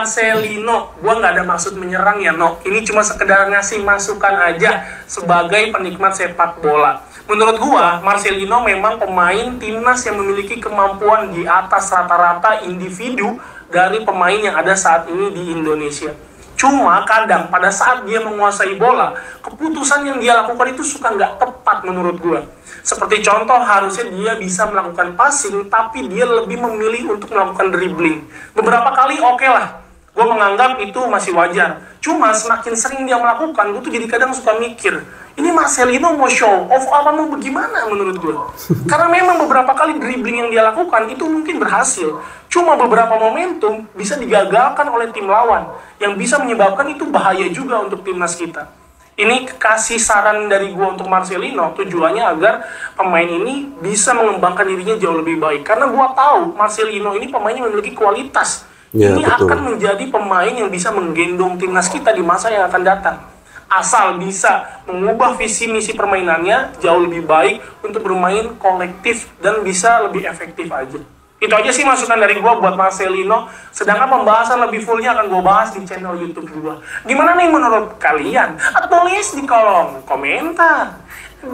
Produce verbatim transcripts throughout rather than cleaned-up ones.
Marcelino, gua nggak ada maksud menyerang ya, No. Ini cuma sekedar ngasih masukan aja sebagai penikmat sepak bola. Menurut gua, Marcelino memang pemain timnas yang memiliki kemampuan di atas rata-rata individu dari pemain yang ada saat ini di Indonesia. Cuma kadang pada saat dia menguasai bola, keputusan yang dia lakukan itu suka nggak tepat menurut gua. Seperti contoh, harusnya dia bisa melakukan passing, tapi dia lebih memilih untuk melakukan dribbling. Beberapa kali oke okay lah, gue menganggap itu masih wajar. Cuma semakin sering dia melakukan, gue tuh jadi kadang suka mikir, ini Marcelino mau show off apa mau bagaimana menurut gue? Karena memang beberapa kali dribbling yang dia lakukan itu mungkin berhasil. Cuma beberapa momentum bisa digagalkan oleh tim lawan, yang bisa menyebabkan itu bahaya juga untuk timnas kita. Ini kasih saran dari gue untuk Marcelino, tujuannya agar pemain ini bisa mengembangkan dirinya jauh lebih baik. Karena gue tahu Marcelino ini pemain yang memiliki kualitas. Ya, ini betul. Akan menjadi pemain yang bisa menggendong timnas kita di masa yang akan datang. Asal bisa mengubah visi misi permainannya jauh lebih baik untuk bermain kolektif dan bisa lebih efektif aja. Itu aja sih masukan dari gue buat Marcelino. Sedangkan pembahasan lebih fullnya akan gue bahas di channel YouTube gue. Gimana nih menurut kalian? Tulis di kolom komentar.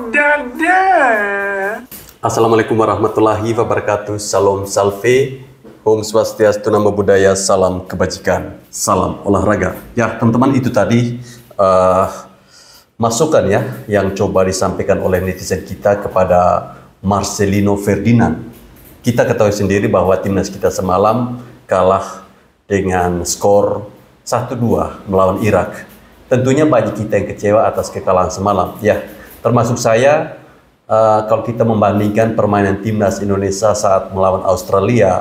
Dadah. Assalamualaikum warahmatullahi wabarakatuh. Salam salve. Om Swastiastu, Namo Buddhaya, salam kebajikan, salam olahraga. Ya teman-teman, itu tadi uh, masukan ya yang coba disampaikan oleh netizen kita kepada Marcelino Ferdinand. Kita ketahui sendiri bahwa timnas kita semalam kalah dengan skor satu dua melawan Irak. Tentunya banyak kita yang kecewa atas kekalahan semalam. Ya, termasuk saya, uh, kalau kita membandingkan permainan timnas Indonesia saat melawan Australia,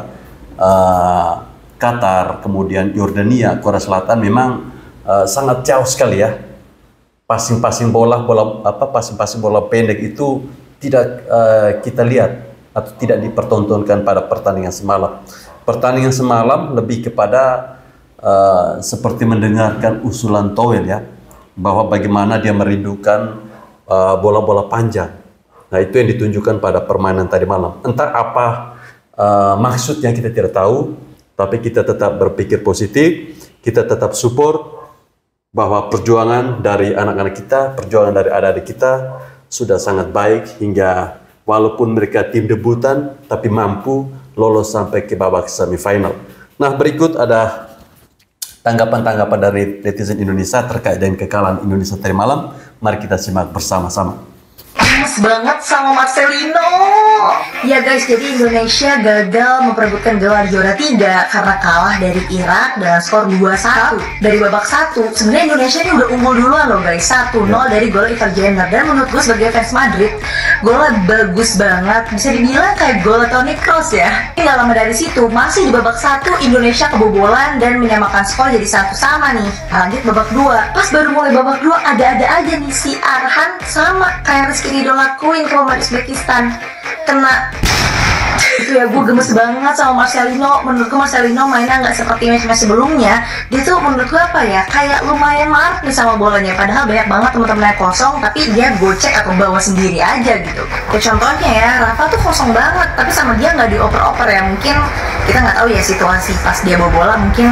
uh, Qatar, kemudian Yordania, Korea Selatan, memang uh, sangat jauh sekali ya. Passing-passing bola, bola apa, passing-passing bola pendek itu tidak uh, kita lihat atau tidak dipertontonkan pada pertandingan semalam. Pertandingan semalam lebih kepada uh, seperti mendengarkan usulan Towel ya, bahwa bagaimana dia merindukan bola-bola uh, panjang. Nah itu yang ditunjukkan pada permainan tadi malam. Entah apa uh, maksudnya kita tidak tahu, tapi kita tetap berpikir positif, kita tetap support bahwa perjuangan dari anak-anak kita, perjuangan dari adik-adik kita sudah sangat baik hingga walaupun mereka tim debutan, tapi mampu lolos sampai ke babak semifinal. Nah, berikut ada tanggapan-tanggapan dari netizen Indonesia terkait dengan kekalahan Indonesia tadi malam. Mari kita simak bersama-sama. Gemes banget sama Marcelino. Ya guys, jadi Indonesia gagal memperebutkan gelar juara tiga karena kalah dari Irak dengan skor dua satu. Dari babak satu, sebenarnya Indonesia ini udah unggul duluan loh guys, satu nol dari gol Ivar Jenner. Dan menurut gue sebagai fans Madrid, golnya bagus banget, bisa dibilang kayak gol Toni Kroos ya. Nggak lama dari situ, masih di babak satu, Indonesia kebobolan dan menyamakan skor jadi satu sama nih. Lanjut babak dua, pas baru mulai babak dua, ada-ada aja nih si Arhan sama kayak Rizky Ridho lakuin ke pemain Uzbekistan, kena itu ya. Gue gemes banget sama Marcelino. Menurut gue Marcelino mainnya nggak seperti match-match sebelumnya. Dia tuh menurut gue apa ya, kayak lumayan marah nih sama bolanya, padahal banyak banget teman-temannya kosong, tapi dia gocek atau bawa sendiri aja gitu. Kayak contohnya ya, Rafa tuh kosong banget, tapi sama dia nggak dioper-oper ya. Mungkin kita nggak tahu ya situasi pas dia bawa bola, mungkin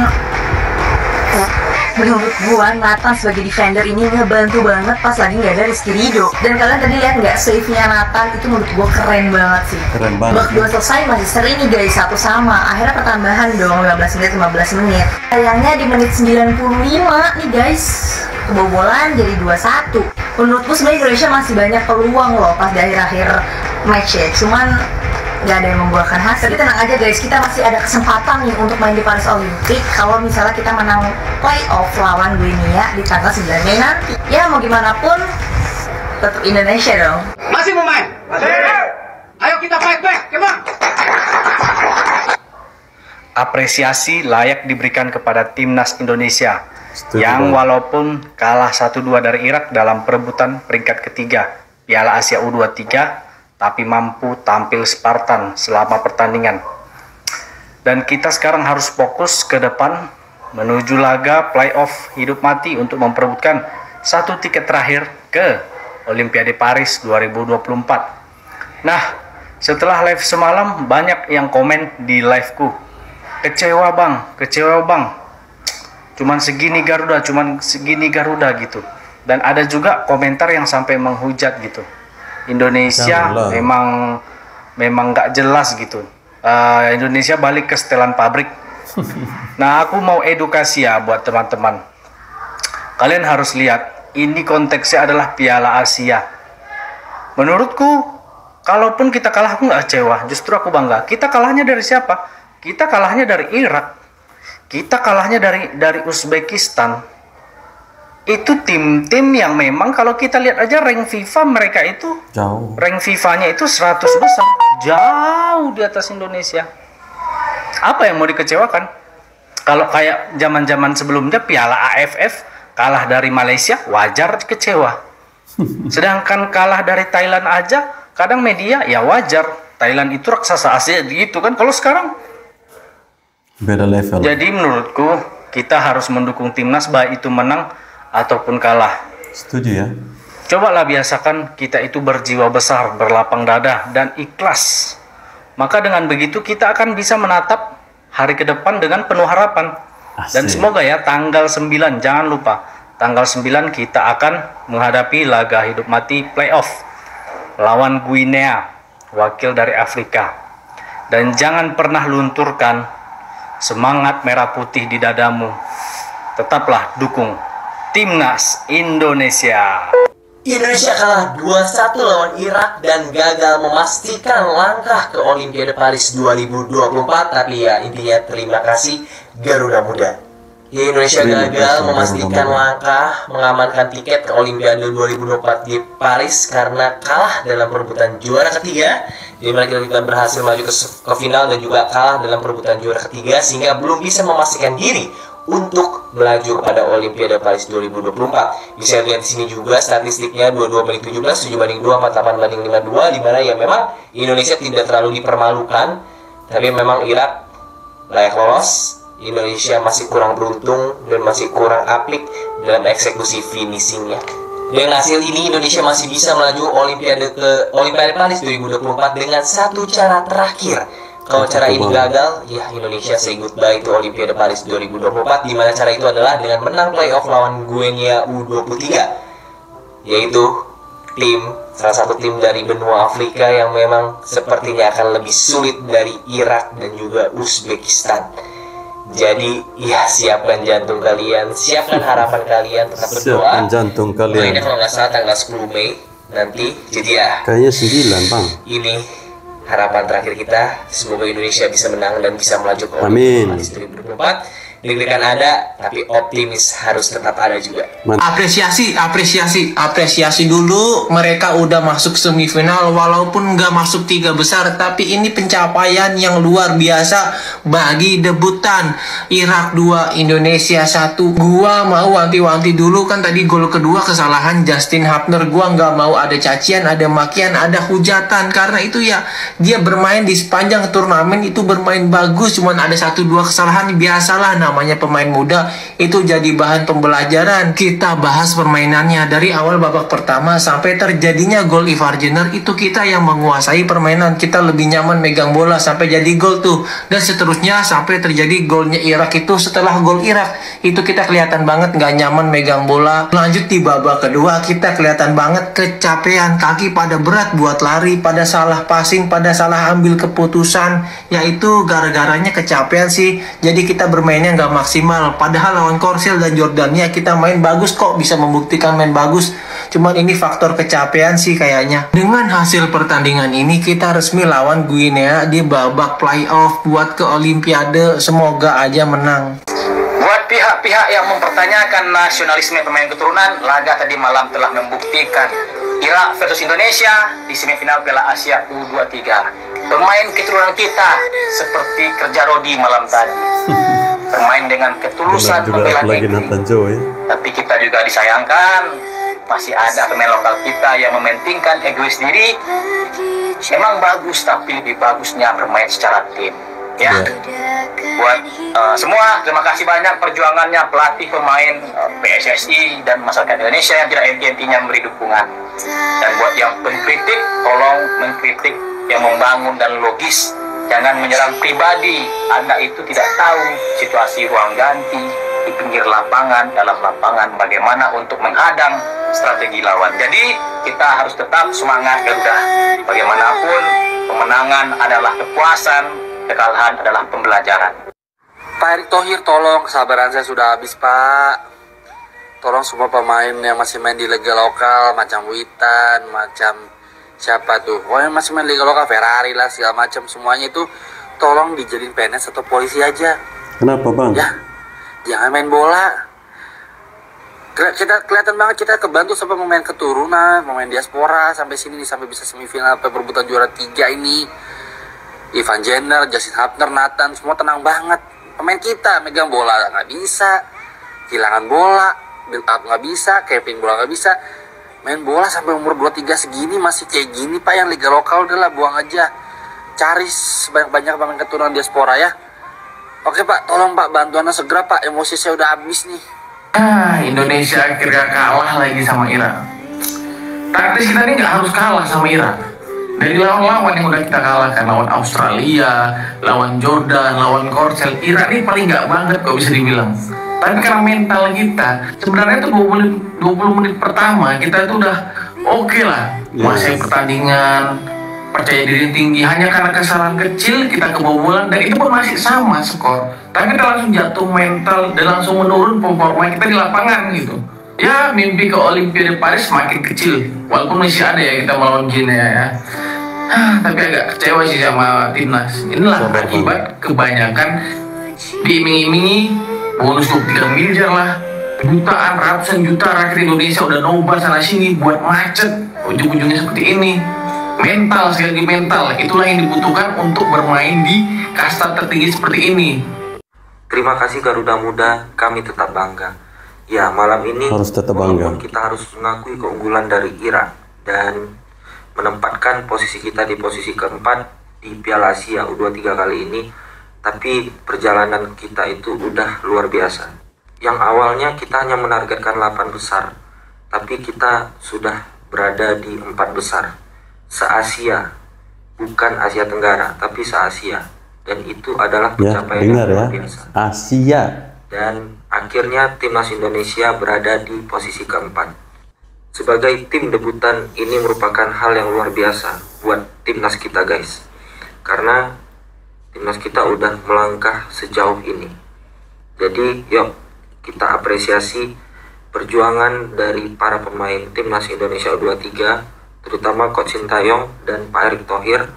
menurut gua Nathan sebagai defender ini ngebantu banget pas lagi nggak ada Rizky Ridho. Dan kalian tadi lihat nggak save-nya Nathan, itu menurut gua keren banget sih. Keren banget. Babak dua selesai masih seri nih guys, satu sama. Akhirnya pertambahan dong, lima belas menit lima belas menit. Sayangnya di menit sembilan puluh lima nih guys, kebobolan jadi dua satu. Menurut gua sebenarnya Indonesia masih banyak peluang loh pas di akhir-akhir match ya. Cuman nggak ada yang membuahkan hasil. Tapi tenang aja guys, kita masih ada kesempatan nih untuk main di Paris Olympic kalau misalnya kita menang playoff lawan Guinea di tanggal sembilan Mei nanti. Ya mau gimana pun tetap Indonesia dong. Masih mau main? Masih. Ayo kita fight back, come on. Apresiasi layak diberikan kepada timnas Indonesia. Setuju yang banget. Walaupun kalah satu dua dari Irak dalam perebutan peringkat ketiga Piala Asia U dua puluh tiga, tapi mampu tampil Spartan selama pertandingan. Dan kita sekarang harus fokus ke depan menuju laga playoff hidup mati untuk memperebutkan satu tiket terakhir ke Olimpiade Paris dua ribu dua puluh empat. Nah, setelah live semalam banyak yang komen di liveku, kecewa bang, kecewa bang. cuman segini Garuda, cuman segini Garuda gitu. Dan ada juga komentar yang sampai menghujat gitu. Indonesia Janganlah. memang memang nggak jelas gitu. Uh, Indonesia balik ke setelan pabrik. Nah, aku mau edukasi ya buat teman-teman. Kalian harus lihat, ini konteksnya adalah Piala Asia. Menurutku, kalaupun kita kalah, aku nggak kecewa. Justru aku bangga. Kita kalahnya dari siapa? Kita kalahnya dari Irak. Kita kalahnya dari dari Uzbekistan. Itu tim-tim yang memang kalau kita lihat aja rank FIFA mereka itu Jauh. rank FIFA-nya itu seratus besar, jauh di atas Indonesia. Apa yang mau dikecewakan? Kalau kayak zaman-zaman sebelumnya Piala A F F kalah dari Malaysia, wajar kecewa. Sedangkan kalah dari Thailand aja, kadang media ya wajar. Thailand itu raksasa Asia gitu kan. Kalau sekarang Beda level. jadi menurutku kita harus mendukung timnas baik itu menang ataupun kalah. Setuju ya? Cobalah biasakan kita itu berjiwa besar, berlapang dada, dan ikhlas. Maka dengan begitu kita akan bisa menatap hari ke depan dengan penuh harapan. Dan Asik. semoga ya tanggal sembilan, jangan lupa, tanggal sembilan kita akan menghadapi laga hidup mati playoff lawan Guinea, wakil dari Afrika. Dan jangan pernah lunturkan semangat merah putih di dadamu. Tetaplah dukung Timnas Indonesia. Indonesia kalah dua satu lawan Irak dan gagal memastikan langkah ke Olimpiade Paris dua ribu dua puluh empat. Tapi ya intinya terima kasih Garuda Muda. Ya, Indonesia Terima gagal kasih, memastikan Garuda Muda. langkah mengamankan tiket ke Olimpiade dua ribu dua puluh empat di Paris karena kalah dalam perebutan juara ketiga. Di mana kita berhasil maju ke, ke final dan juga kalah dalam perebutan juara ketiga sehingga belum bisa memastikan diri untuk melaju pada Olimpiade Paris dua ribu dua puluh empat. Bisa lihat di sini juga statistiknya dua puluh dua banding tujuh belas, tujuh banding dua, empat puluh delapan banding lima puluh dua, di mana ya memang Indonesia tidak terlalu dipermalukan, tapi memang Irak layak lolos. Indonesia masih kurang beruntung dan masih kurang aplik dalam eksekusi finishingnya. Dengan hasil ini Indonesia masih bisa melaju Olimpiade ke Olimpiade Paris dua ribu dua puluh empat dengan satu cara terakhir. Kalau cara ini gagal, ya Indonesia say goodbye to Olimpiade Paris dua ribu dua puluh empat, di mana cara itu adalah dengan menang playoff lawan Guinea U dua puluh tiga, yaitu tim salah satu tim dari benua Afrika yang memang sepertinya akan lebih sulit dari Irak dan juga Uzbekistan. Jadi ya siapkan jantung kalian, siapkan harapan kalian, tetap berdoa. Siapkan jantung Ini kalian. kalau nggak salah tanggal sepuluh Mei nanti, jadi ya Kayaknya sembilan, Bang. ini harapan terakhir kita. Semoga Indonesia bisa menang dan bisa melaju ke Amin. Paris dua ribu dua puluh empat. Deg-degan ada, tapi optimis harus tetap ada juga. Mantap. Apresiasi, apresiasi, apresiasi dulu mereka udah masuk semifinal walaupun nggak masuk tiga besar, tapi ini pencapaian yang luar biasa bagi debutan. Irak dua, Indonesia satu. Gua mau wanti-wanti dulu kan tadi gol kedua kesalahan Justin Hapner. Gua nggak mau ada cacian, ada makian, ada hujatan karena itu ya dia bermain di sepanjang turnamen itu bermain bagus, cuman ada satu dua kesalahan biasalah namanya pemain muda itu jadi bahan pembelajaran. Kita bahas permainannya dari awal babak pertama sampai terjadinya gol Ivar Jenner itu kita yang menguasai permainan, kita lebih nyaman megang bola sampai jadi gol tuh, dan seterusnya sampai terjadi golnya Irak itu. Setelah gol Irak itu kita kelihatan banget nggak nyaman megang bola. Lanjut di babak kedua kita kelihatan banget kecapean, kaki pada berat buat lari, pada salah passing, pada salah ambil keputusan, yaitu gara-garanya kecapean sih. Jadi kita bermainnya nggak maksimal. Padahal lawan Korsel dan Jordania kita main bagus kok, bisa membuktikan main bagus. Cuman ini faktor kecapean sih kayaknya. Dengan hasil pertandingan ini kita resmi lawan Guinea di babak playoff buat ke Olimpiade. Semoga aja menang. Buat pihak-pihak yang mempertanyakan nasionalisme pemain keturunan, laga tadi malam telah membuktikan Irak versus Indonesia di semifinal Piala Asia U dua puluh tiga. Pemain keturunan kita seperti kerja Rodi malam tadi, bermain dengan ketulusan Juga membela lagi negeri. Nathan Joe ya. Tapi kita juga disayangkan masih ada pemain lokal kita yang mementingkan egois diri. Emang bagus, tapi lebih bagusnya bermain secara tim. Ya, buat uh, semua terima kasih banyak perjuangannya pelatih, pemain, uh, P S S I dan masyarakat Indonesia yang tidak henti-hentinya memberi dukungan. Dan buat yang pengkritik, tolong mengkritik yang membangun dan logis, jangan menyerang pribadi. Anda itu tidak tahu situasi ruang ganti, di pinggir lapangan, dalam lapangan, bagaimana untuk menghadang strategi lawan. Jadi kita harus tetap semangat Garuda. Bagaimanapun kemenangan adalah kepuasan, kekalahan adalah pembelajaran. Pak Erick Thohir, tolong, kesabaran saya sudah habis Pak. Tolong semua pemain yang masih main di liga lokal, macam Witan, macam siapa tuh, pokoknya masih main liga lokal, Ferrari lah, segala macam, semuanya itu tolong dijadiin P N S atau polisi aja. Kenapa bang? Ya, jangan main bola. Kita kelihatan banget kita kebantu sampai pemain keturunan, pemain diaspora sampai sini nih, sampai bisa semifinal perebutan juara tiga ini. Ivan Jenner, Justin Hubner, Nathan, semua tenang banget. Pemain kita megang bola nggak bisa, kehilangan bola, build up nggak bisa, capping bola nggak bisa. Main bola sampai umur dua puluh tiga segini masih kayak gini Pak. Yang liga lokal udahlah buang aja. Cari sebanyak-banyak pemain keturunan diaspora ya. Oke Pak, tolong Pak bantuannya segera Pak. Emosi saya udah habis nih. Ah, Indonesia akhirnya kalah lagi sama Irak. Taktis kita ini nggak harus kalah sama Irak. Dari lawan-lawan yang udah kita kalahkan, lawan Australia, lawan Jordan, lawan Korsel, Irak ini paling nggak banget kok bisa dibilang. Tapi karena mental kita, sebenarnya itu dua puluh menit pertama kita itu udah oke okay lah. Menguasai pertandingan, percaya diri tinggi, hanya karena kesalahan kecil kita kebobolan dan itu pun masih sama skor. Tapi kita langsung jatuh mental dan langsung menurun performa kita di lapangan gitu. Ya mimpi ke Olimpiade Paris semakin kecil, walaupun masih ada ya kita melawan Guinea ya. Ah, tapi agak kecewa sih sama timnas. Inilah akibat kebanyakan diiming-imingi bonus dua puluh tiga miliar lah, jutaan, ratusan juta rakyat Indonesia udah nobar sana sini buat macet, ujung-ujungnya seperti ini. Mental, sekali lagi mental, itulah yang dibutuhkan untuk bermain di kasta tertinggi seperti ini. Terima kasih Garuda Muda, kami tetap bangga. Ya, malam ini harus tetap bangga. Kita harus mengakui keunggulan dari Irak dan menempatkan posisi kita di posisi keempat di Piala Asia U dua puluh tiga kali ini. Tapi perjalanan kita itu udah luar biasa. Yang awalnya kita hanya menargetkan delapan besar, tapi kita sudah berada di empat besar. Se-Asia, bukan Asia Tenggara, tapi se-Asia. Dan itu adalah pencapaian ya, yang luar ya. biasa. Asia. Dan akhirnya timnas Indonesia berada di posisi keempat. Sebagai tim debutan, ini merupakan hal yang luar biasa buat timnas kita guys. Karena timnas kita udah melangkah sejauh ini. Jadi yuk kita apresiasi perjuangan dari para pemain timnas Indonesia U dua puluh tiga, terutama Coach Sintayong dan Pak Erick Thohir.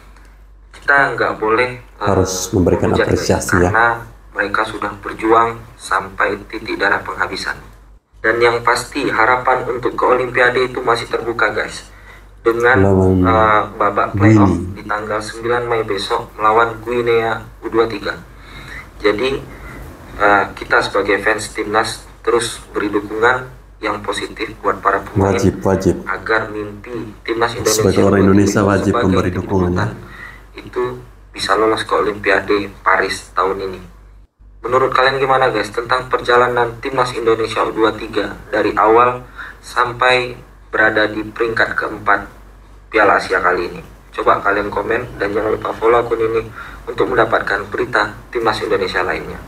Kita nggak boleh harus uh, memberikan apresiasi ya. Karena mereka sudah berjuang sampai titik darah penghabisan. Dan yang pasti harapan untuk ke Olimpiade itu masih terbuka guys. Dengan uh, babak playoff di tanggal sembilan Mei besok melawan Guinea U dua puluh tiga. Jadi uh, kita sebagai fans timnas terus beri dukungan yang positif buat para pemain. Wajib, wajib. Agar mimpi timnas Indonesia sebagai orang Indonesia wajib memberi dukungan ya. Itu bisa lolos ke Olimpiade Paris tahun ini. Menurut kalian gimana guys tentang perjalanan timnas Indonesia U dua puluh tiga dari awal sampai berada di peringkat keempat Piala Asia kali ini? Coba kalian komen dan jangan lupa follow akun ini untuk mendapatkan berita timnas Indonesia lainnya.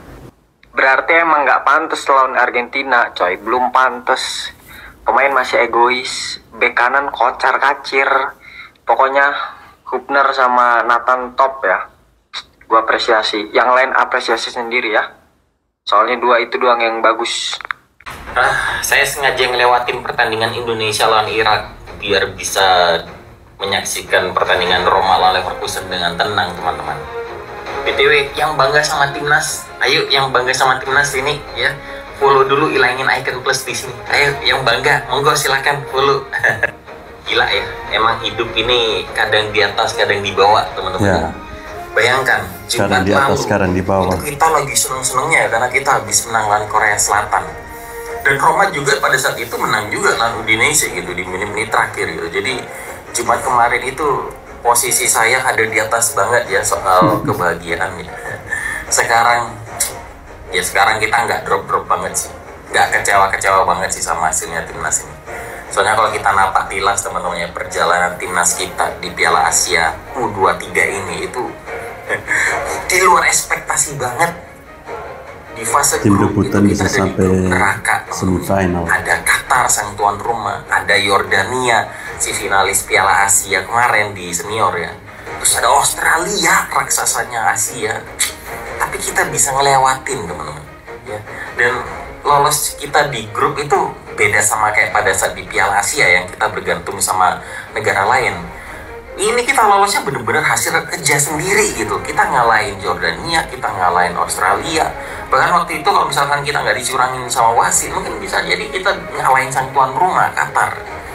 Berarti emang nggak pantas lawan Argentina, coy. Belum pantas. Pemain masih egois, bek kanan kocar kacir. Pokoknya Hubner sama Nathan top ya. Gua apresiasi. Yang lain apresiasi sendiri ya. Soalnya dua itu doang yang bagus. Ah, saya sengaja ngelewatin pertandingan Indonesia lawan Irak biar bisa menyaksikan pertandingan Roma lawan Leverkusen dengan tenang teman-teman. B T W yang bangga sama timnas, ayo yang bangga sama timnas ini ya, follow dulu, ilangin icon plus di sini. Ayo yang bangga, monggo silakan follow. Gila ya, emang hidup ini kadang di atas, kadang di bawah teman-teman. Ya. Bayangkan, sekarang di atas, sekarang di bawah. Itu kita lagi seneng-senengnya karena kita habis menang lawan Korea Selatan. Dan Roma juga pada saat itu menang juga lawan Udinese gitu di menit-menit terakhir gitu. Jadi Jumat kemarin itu posisi saya ada di atas banget ya soal kebahagiaan ya. Sekarang ya sekarang kita nggak drop-drop banget sih, nggak kecewa-kecewa banget sih sama hasilnya timnas ini. Soalnya kalau kita napak tilas teman-teman ya, perjalanan timnas kita di Piala Asia U dua puluh tiga ini itu di luar ekspektasi banget. Di fase tim grup debutan itu bisa kita ada di sampai grup neraka. semifinal. Ada Qatar sang tuan rumah, ada Yordania si finalis Piala Asia kemarin di senior ya. Terus ada Australia raksasanya Asia. Tapi kita bisa ngelewatin teman-teman ya. Dan lolos kita di grup itu beda sama kayak pada saat di Piala Asia yang kita bergantung sama negara lain. Ini kita lolosnya bener-bener hasil kerja sendiri gitu. Kita ngalahin Jordania, kita ngalahin Australia. Bahkan waktu itu kalau misalkan kita nggak dicurangin sama wasit, mungkin bisa jadi kita ngalahin sang tuan rumah Qatar.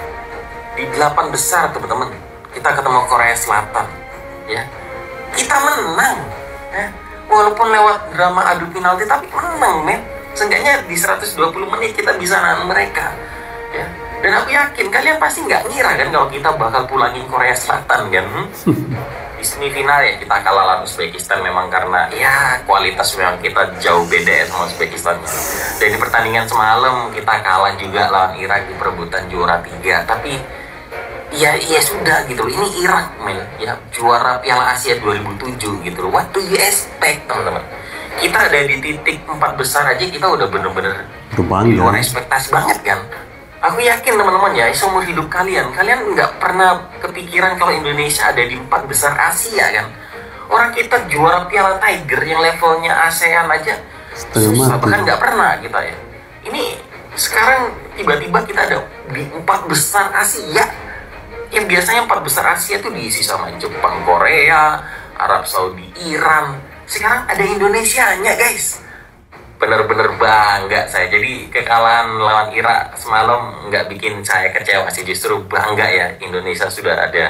Di delapan besar teman-teman, kita ketemu Korea Selatan ya. Kita menang ya. Walaupun lewat drama adu penalti, tapi menang men. Seenggaknya di seratus dua puluh menit kita bisa nahan mereka ya. Dan aku yakin kalian pasti nggak ngira kan kalau kita bakal pulangin Korea Selatan kan. hmm? Di semifinal ya kita kalah lawan Uzbekistan memang karena ya kualitas memang kita jauh beda ya sama Uzbekistan. Dan di pertandingan semalam kita kalah juga lawan Irak di perebutan juara tiga. Tapi ya ya sudah gitu, ini Irak men ya, juara Piala Asia dua ribu tujuh gitu. What do you expect teman-teman? Kita ada di titik empat besar aja kita udah bener-bener di luar ekspektasi banget kan. Aku yakin teman-teman ya, seumur hidup kalian, kalian nggak pernah kepikiran kalau Indonesia ada di empat besar Asia kan. Orang kita juara Piala Tiger yang levelnya ASEAN aja susah, bahkan nggak pernah kita ya. Ini sekarang tiba-tiba kita ada di empat besar Asia. Yang biasanya empat besar Asia tuh diisi sama Jepang, Korea, Arab Saudi, Iran. Sekarang ada Indonesianya guys. Bener-bener bangga saya. Jadi kekalahan lawan Irak semalam nggak bikin saya kecewa sih, justru bangga ya Indonesia sudah ada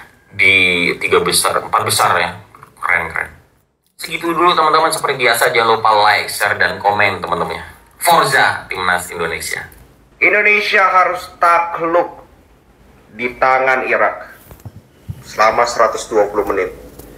di tiga besar, empat besar ya. Keren-keren. Segitu dulu teman-teman, seperti biasa jangan lupa like, share, dan komen teman-teman. Forza Timnas Indonesia. Indonesia harus takluk di tangan Irak selama seratus dua puluh menit.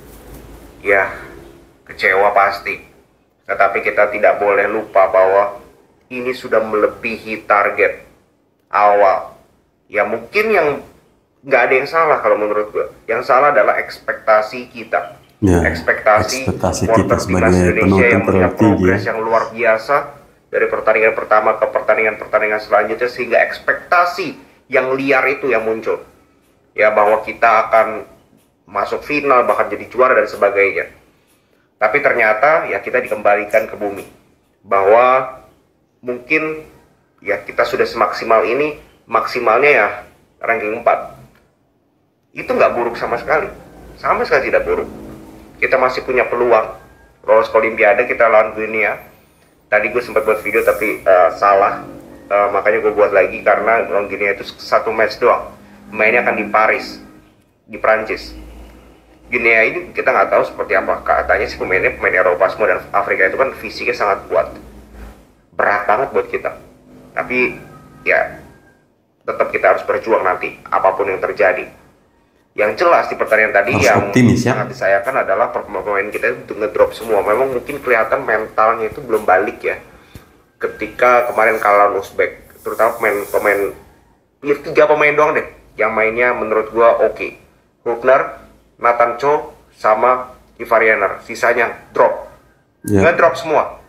Ya, kecewa pasti. Tetapi kita tidak boleh lupa bahwa ini sudah melebihi target awal. Ya mungkin yang nggak ada yang salah kalau menurut gue. Yang salah adalah ekspektasi kita. Ya, ekspektasi, ekspektasi kita sebagai penonton yang punya progres yang luar biasa dari pertandingan pertama ke pertandingan-pertandingan selanjutnya, sehingga ekspektasi yang liar itu yang muncul. Ya bahwa kita akan masuk final, bahkan jadi juara dan sebagainya. Tapi ternyata ya kita dikembalikan ke bumi, bahwa mungkin ya kita sudah semaksimal ini, maksimalnya ya ranking empat. Itu nggak buruk sama sekali, sama sekali tidak buruk. Kita masih punya peluang lolos ke Olimpiade. Kita lawan Guinea. Tadi gue sempat buat video tapi uh, salah, uh, makanya gue buat lagi karena lawan Guinea itu satu match doang. Mainnya akan di Paris, di Prancis. Guinea ini kita nggak tahu seperti apa. Katanya sih pemainnya pemain Eropa semua, dan Afrika itu kan fisiknya sangat kuat. Berat banget buat kita. Tapi ya tetap kita harus berjuang nanti apapun yang terjadi. Yang jelas di pertandingan tadi harus yang optimis, ya? Sangat disayangkan adalah pemain kita itu ngedrop semua. Memang mungkin kelihatan mentalnya itu belum balik ya. Ketika kemarin kalah Uzbek, terutama pemain-pemain ya, tiga pemain doang deh yang mainnya menurut gua oke. Okay. Hubner, Nathan Cho, sama Ivarianer, sisanya drop, yeah. Nge-drop semua.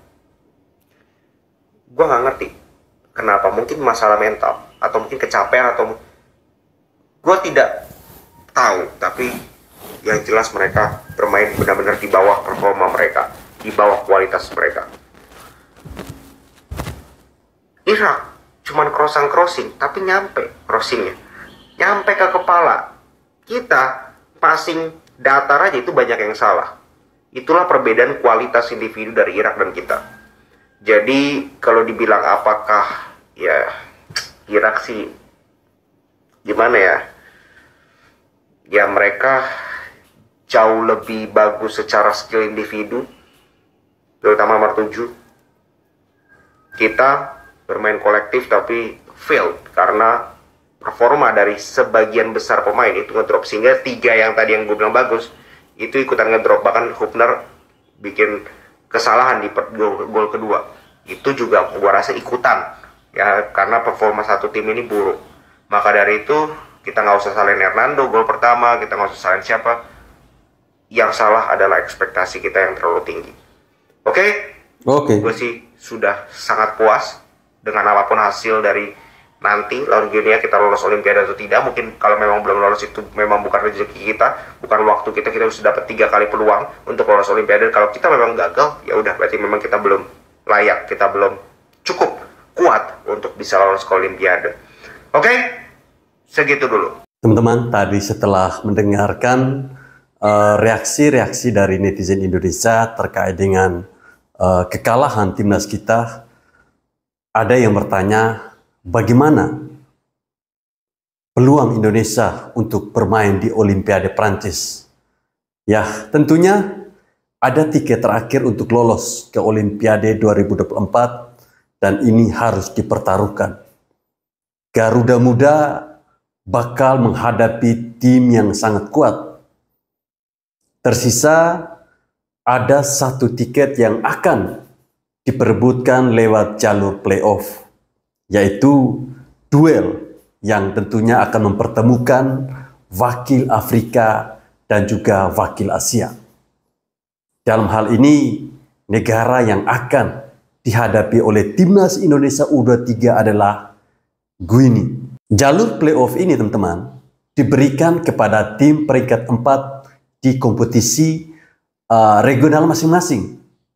Gue nggak ngerti kenapa, mungkin masalah mental atau mungkin kecapean atau gue tidak tahu. Tapi yang jelas mereka bermain benar-benar di bawah performa mereka, di bawah kualitas mereka. Irak cuman crossing-crossing, tapi nyampe crossingnya, nyampe ke kepala. Kita passing datar aja itu banyak yang salah. Itulah perbedaan kualitas individu dari Irak dan kita. Jadi kalau dibilang apakah ya Irak sih gimana ya, ya mereka jauh lebih bagus secara skill individu, terutama nomor tujuh. Kita bermain kolektif tapi failed karena performa dari sebagian besar pemain itu ngedrop, sehingga tiga yang tadi yang gue bilang bagus itu ikutan ngedrop. Bahkan Hubner bikin kesalahan di gol, gol kedua itu juga gue rasa ikutan ya, karena performa satu tim ini buruk. Maka dari itu kita nggak usah salahin Hernando gol pertama, kita nggak usah salahin siapa. Yang salah adalah ekspektasi kita yang terlalu tinggi. Oke, Oke. Gue sih sudah sangat puas dengan apapun hasil dari nanti lawan Guinea, kita lolos Olimpiade atau tidak. Mungkin kalau memang belum lolos itu memang bukan rezeki kita, bukan waktu kita, kita harus dapat tiga kali peluang untuk lolos Olimpiade. Kalau kita memang gagal, ya udah berarti memang kita belum layak, kita belum cukup kuat untuk bisa lolos ke Olimpiade. Oke, segitu dulu. Teman-teman, tadi setelah mendengarkan reaksi-reaksi uh, dari netizen Indonesia terkait dengan uh, kekalahan timnas kita, ada yang bertanya bagaimana peluang Indonesia untuk bermain di Olimpiade Prancis. Ya, tentunya ada tiket terakhir untuk lolos ke Olimpiade dua ribu dua puluh empat dan ini harus dipertaruhkan. Garuda Muda bakal menghadapi tim yang sangat kuat. Tersisa ada satu tiket yang akan diperebutkan lewat jalur playoff, yaitu duel yang tentunya akan mempertemukan wakil Afrika dan juga wakil Asia. Dalam hal ini, negara yang akan dihadapi oleh timnas Indonesia U dua puluh tiga adalah Guinea. Jalur playoff ini, teman-teman, diberikan kepada tim peringkat empat di kompetisi uh, regional masing-masing.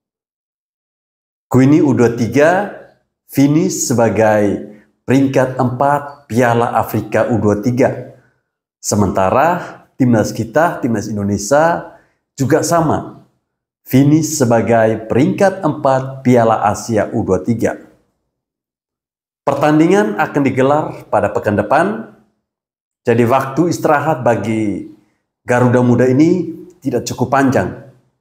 Guinea U dua puluh tiga finish sebagai peringkat empat Piala Afrika U dua puluh tiga. Sementara timnas kita, timnas Indonesia juga sama, finish sebagai peringkat empat Piala Asia U dua puluh tiga. Pertandingan akan digelar pada pekan depan, jadi waktu istirahat bagi Garuda Muda ini tidak cukup panjang.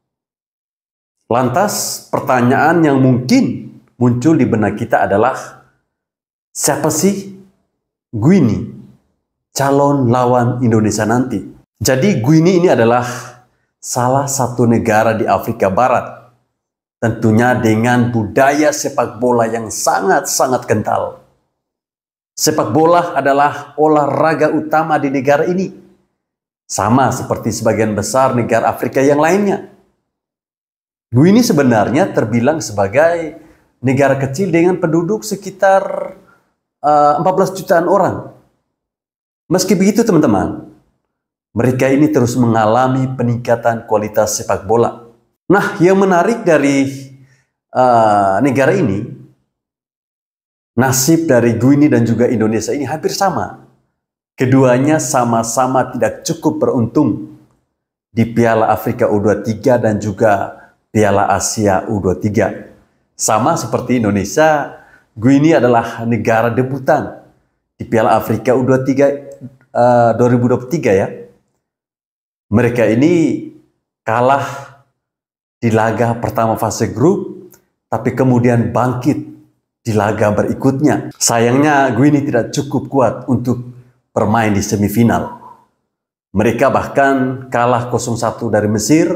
Lantas pertanyaan yang mungkin muncul di benak kita adalah, siapa sih Guinea, calon lawan Indonesia nanti? Jadi Guinea ini adalah salah satu negara di Afrika Barat, tentunya dengan budaya sepak bola yang sangat-sangat kental. Sepak bola adalah olahraga utama di negara ini, sama seperti sebagian besar negara Afrika yang lainnya. Guinea sebenarnya terbilang sebagai negara kecil dengan penduduk sekitar uh, empat belas jutaan orang. Meski begitu, teman-teman, mereka ini terus mengalami peningkatan kualitas sepak bola. Nah, yang menarik dari uh, negara ini, nasib dari Guinea dan juga Indonesia ini hampir sama. Keduanya sama-sama tidak cukup beruntung di Piala Afrika U dua puluh tiga dan juga Piala Asia U dua puluh tiga. Sama seperti Indonesia, Guinea adalah negara debutan di Piala Afrika U dua puluh tiga uh, dua ribu dua puluh tiga ya. Mereka ini kalah di laga pertama fase grup, tapi kemudian bangkit di laga berikutnya. Sayangnya Guinea tidak cukup kuat untuk bermain di semifinal. Mereka bahkan kalah nol satu dari Mesir.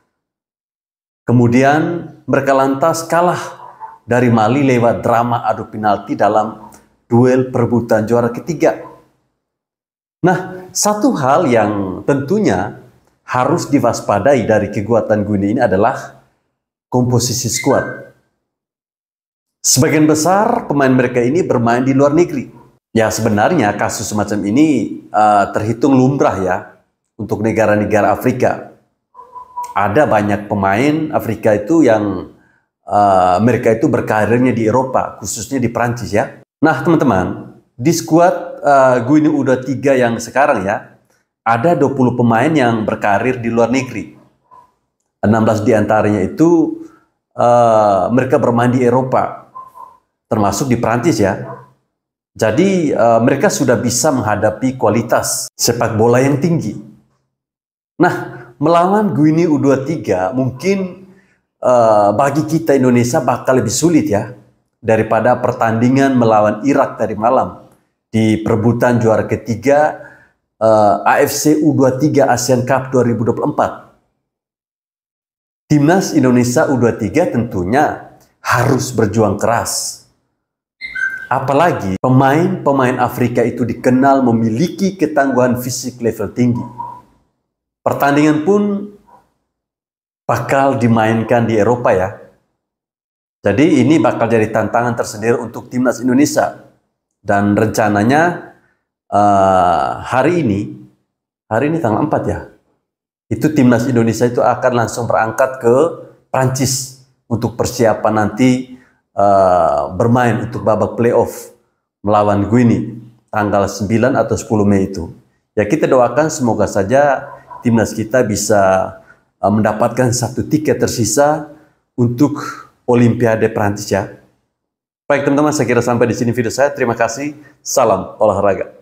Kemudian mereka lantas kalah dari Mali lewat drama adu penalti dalam duel perebutan juara ketiga. Nah, satu hal yang tentunya harus diwaspadai dari kekuatan Guinea ini adalah komposisi skuad. Sebagian besar pemain mereka ini bermain di luar negeri. Ya, sebenarnya kasus semacam ini uh, terhitung lumrah ya untuk negara-negara Afrika. Ada banyak pemain Afrika itu yang uh, mereka itu berkarirnya di Eropa, khususnya di Prancis ya. Nah, teman-teman, di skuad uh, Guinea U dua puluh tiga yang sekarang ya, ada dua puluh pemain yang berkarir di luar negeri. enam belas diantaranya itu uh, mereka bermain di Eropa, termasuk di Prancis ya. Jadi uh, mereka sudah bisa menghadapi kualitas sepak bola yang tinggi. Nah, melawan Guinea U dua puluh tiga mungkin uh, bagi kita Indonesia bakal lebih sulit ya daripada pertandingan melawan Irak tadi malam di perebutan juara ketiga uh, A F C U dua puluh tiga Asian Cup dua ribu dua puluh empat. Timnas Indonesia U dua puluh tiga tentunya harus berjuang keras. Apalagi pemain-pemain Afrika itu dikenal memiliki ketangguhan fisik level tinggi. Pertandingan pun bakal dimainkan di Eropa ya. Jadi ini bakal jadi tantangan tersendiri untuk timnas Indonesia. Dan rencananya uh, hari ini, hari ini tanggal empat ya, itu timnas Indonesia itu akan langsung berangkat ke Prancis untuk persiapan nanti uh, bermain untuk babak playoff melawan Guinea tanggal sembilan atau sepuluh Mei itu. Ya kita doakan semoga saja timnas kita bisa uh, mendapatkan satu tiket tersisa untuk Olimpiade Prancis ya. Baik teman-teman, saya kira sampai di sini video saya. Terima kasih. Salam olahraga.